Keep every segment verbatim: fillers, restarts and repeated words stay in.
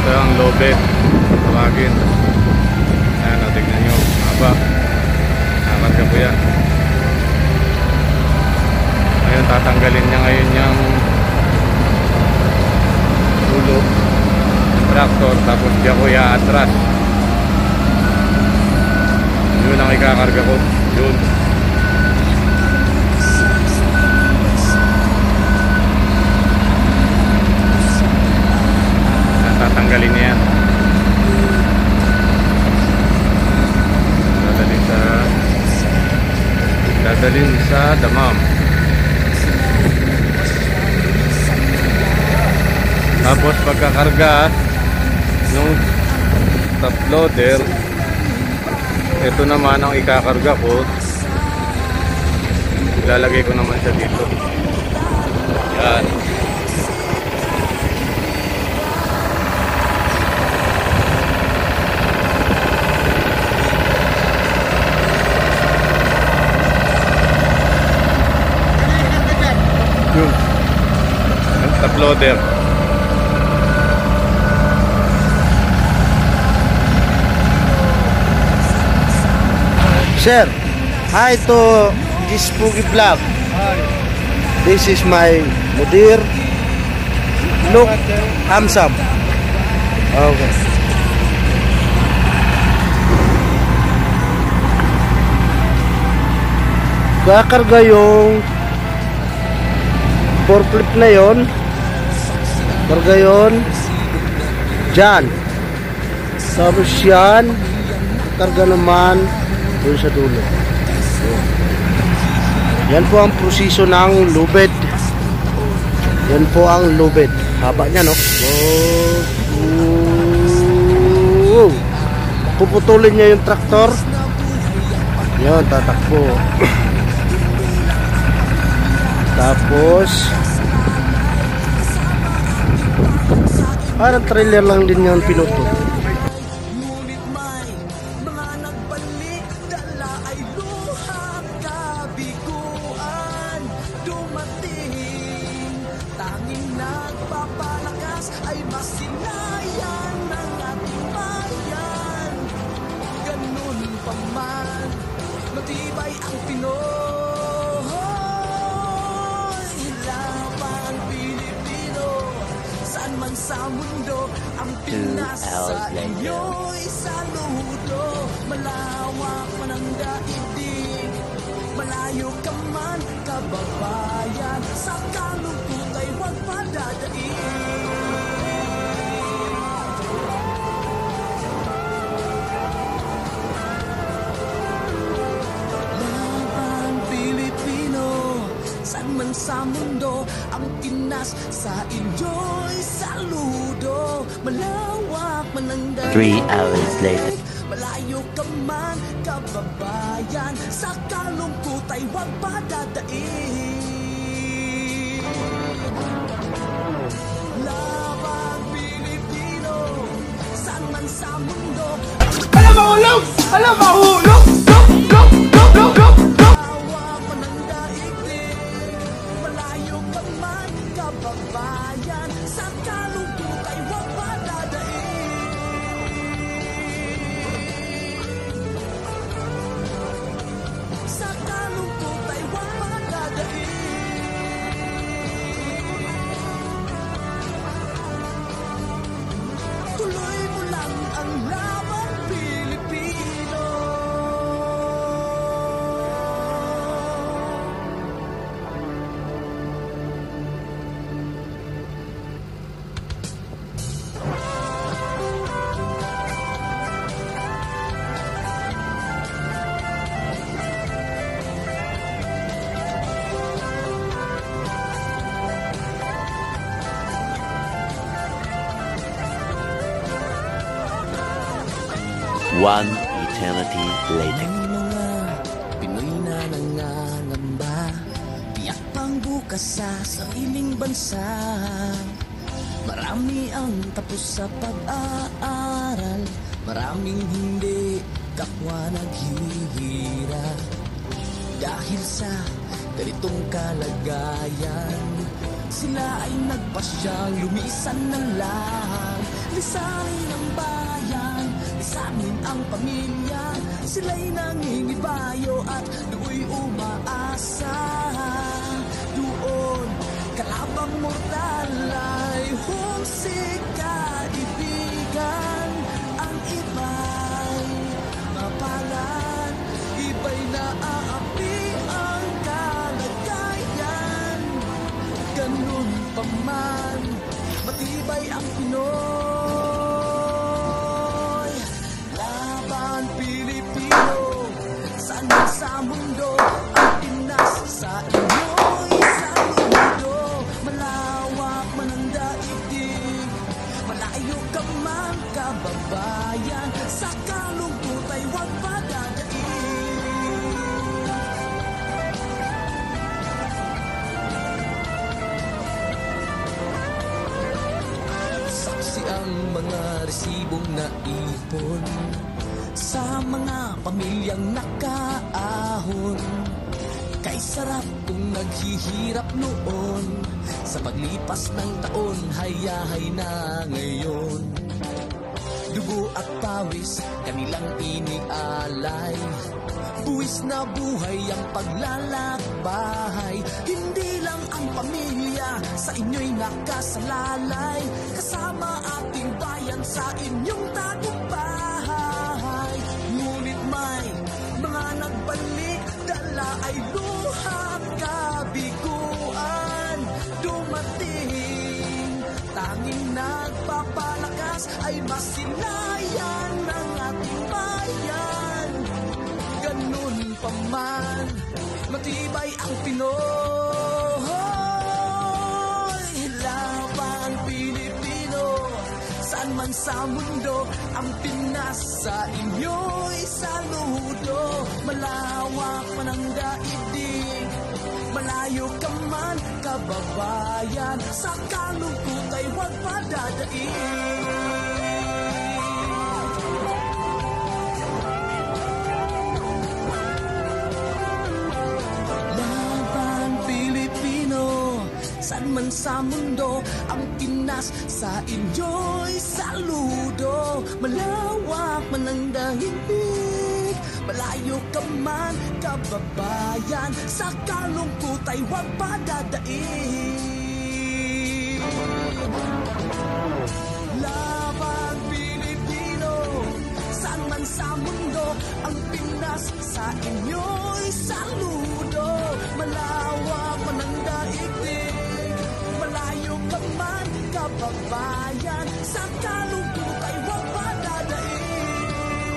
Ito ang lobe. Tawagin. Ayan, o, tignan nyo. Haba. Nakarga po yan. Ngayon, tatanggalin niya ngayon yung ulo ng tractor. Tapos diya ko i-atras. Yun ang ikakarga ko. Yun. Tatanggalin niya yan. Dadalhin sa dadalhin sa damam. Tapos pagkakarga nung top loader, ito naman ang ikakarga ko. Ilalagay ko naman siya dito. Yan. Yung top loader. Sir, hi to this Spooky Vlog. Hi. This is my Mudir. Look handsome. Okay. Kakarga yung forklift na yon. Karga yon dyan. Tapos yan, karga naman doon sa dulo. So, yan po ang proseso ng lubid. Yan po ang lubid. Haba niya, no? Oh, puputulin niya yung traktor. Yan, tatakbo. Tapos parang trailer lang din yan pinutol. Ay masinayan ng ating bayan. Ganun pa man, matibay ang Pinoy. Laban Pilipino, saan man sa mundo. Ang Pinas sa inyo'y saludo. Malawak man ang daigdig, malayo ka man kababayan. Sa kalungkot ay huwag padadaig. Man sa mundo, ang Pinas sa inyo'y saludo. Malawak man ang daigdig, Three hours later. malayo ka man kababayan. Sa kalungkot ay huwag padadaig. Laban Pilipino, saan man sa mundo. Alam mahulog! Alam mahulog! Log! Log! Log! Log! Log! Malawak man ang daigdig, malayo ka man kababayan. Sa kalungkot ay huwag padadaig. Sa kalungkot ay huwag padadaig. Tuloy mo lang ang laban Pilipino. One eternity later. Ang mga Pinoy na nangangamba, tiyak pang bukas sa sariling bansa. Marami ang tapos sa pag-aaral, maraming hindi kapwa naghihirap. Dahil sa ganitong kalagayan, sila ay nagpasyang lumisan na lang. lisanin ang bayan, lisanin ang pamilya. Sila'y nangingibayo at do'y umaasa. Doon, kalabang mortal ay humsik kaibigan. Ang iba'y mapalan, iba'y naaapi ang kalagayan. Ganun pa man, matibay ang Pinoy. Laban Pilipino, saan man sa mundo, ang Pinas sa inyo'y saludo. Malawak man ang daigdig, malayo ka man kababayan, sa kalungkot ay huwag padadaig. Saksi ang mga resibong naipon sa mga pamilyang nakaahon. Kay sarap kung naghihirap noon, sa paglipas ng taon, hayahay na ngayon. Dugo at pawis, kanilang inialay, buwis na buhay ang paglalakbay. Hindi lang ang pamilya sa inyo'y nakasalalay, kasama ating bayan sa inyong tagumpay. Ngunit may mga nagbalik, dala ay luha kabiguan. Dumating, tanging nagpapalakas ay masilayan ng ating bayan. Ganun pa man, matibay ang Pinoy. Laban Pilipino, saan man sa mundo, ang Pinas sa inyo'y saludo. Malawak man ang daigdig, malayo ka man kababayan, sa kalungkot ay huwag padadaig. Laban Pilipino, saan man sa mundo, ang Pinas sa inyo'y saludo. Malawak man ang daigdig, malayo ka man kababayan, sa kalungkot ay huwag padadaig. Laban Pilipino, saan man sa mundo, ang Pinas sa inyo'y saludo. Malawak man ang daigdig, malayo ka man kababayan, sa kalungkot ay huwag padadaig.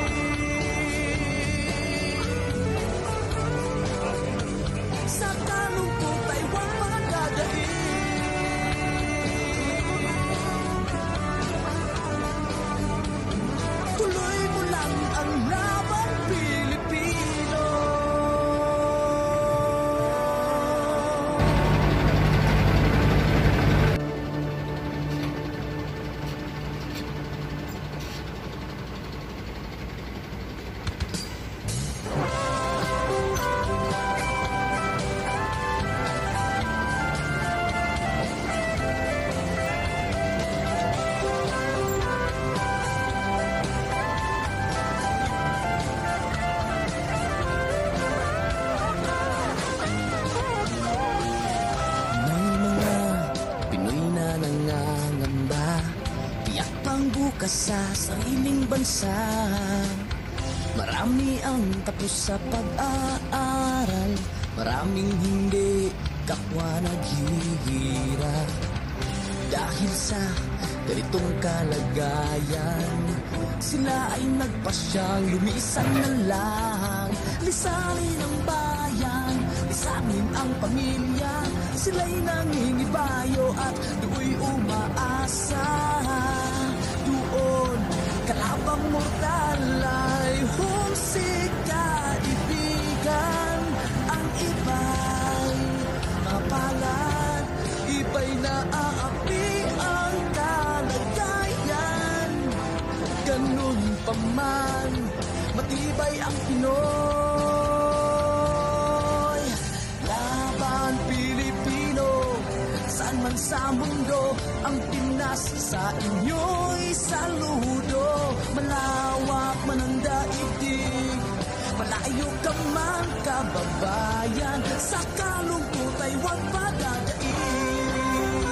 Sa kalungkot ay huwag padadaig. Tuloy mo lang ang laban Pilipino. May mga Pinoy na nangangamba, tiyak pang bukas sa sariling bansa. Marami ang tapos sa pag-aaral, maraming hindi kapwa naghihirap. Dahil sa ganitong kalagayan, sila ay nagpasyang lumisan na lang. Lisanin ang bayan, lisanin ang pamilya, sila'y nangingibayo at do'y umaasa. Doon, kalabang mortal ay humsik kaibigan. Ang iba'y mapalan, iba'y naaapi ang kalagayan. Ganun pa man, matibay ang Pinoy. Laban Pilipino, saan man sa mundo, ang Pinas sa inyo'y saludo. ng kababayan, sa kalungkot ay huwag padadain.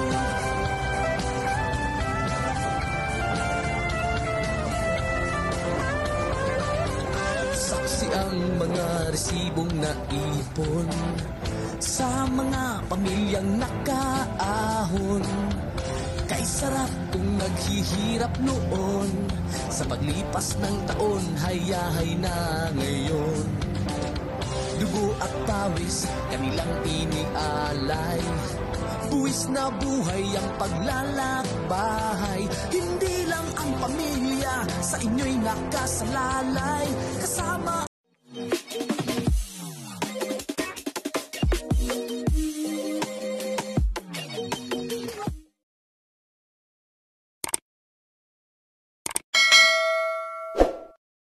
Saksi ang mga resibong naipon sa mga pamilyang nakaahon. Kay sarap kung naghihirap noon, sa paglipas ng taon, hayahay na ngayon. Dugo at pawis, kanilang inialay, buwis na buhay ang paglalakbay. Hindi lang ang pamilya sa inyo'y nakasalalay, kasama